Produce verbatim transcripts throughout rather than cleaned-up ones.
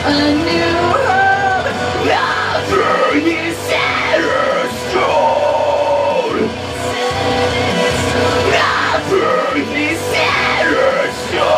a new home. After this shattered stone, after this shattered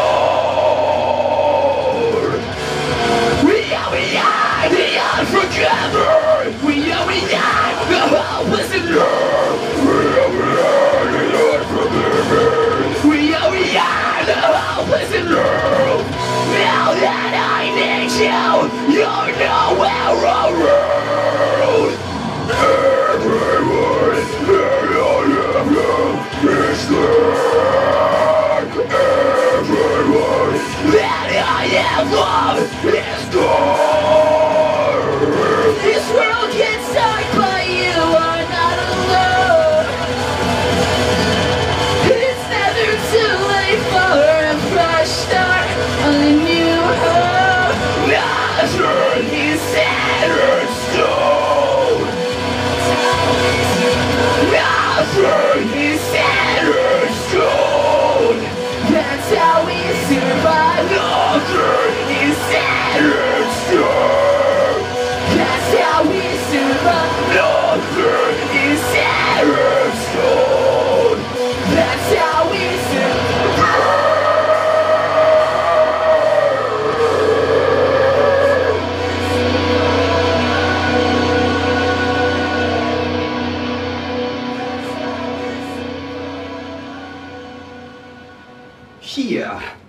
stone, we are, we are the unforgettable. We are, we are the hopeless and love. We are, we are the unforgettable. We are, we are the hopeless and love. Now that I need you, you're nowhere around. Everyone that I have loved is gone. Everyone that I have loved is gone. This world gets dark, but you are not alone. It's never too late for a fresh start, a new home. After this shattered stone, after this shattered stone, that's how we survive. After this shattered stone, that's how we survive. After this shattered stone, that's how we survive. Here.